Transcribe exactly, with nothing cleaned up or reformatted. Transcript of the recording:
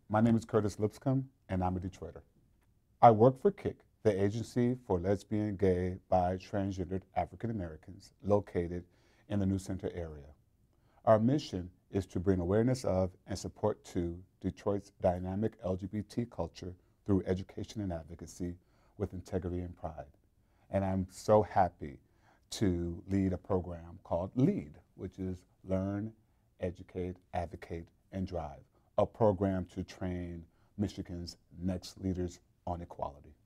My name is Curtis Lipscomb, and I'm a Detroiter. I work for KIC, the Agency for Lesbian, Gay, Bi, Transgendered African Americans, located in the New Center area. Our mission is to bring awareness of and support to Detroit's dynamic L G B T culture through education and advocacy with integrity and pride. And I'm so happy to lead a program called LEAD, which is Learn, Educate, Advocate, and Drive, a program to train Michigan's next leaders on equality.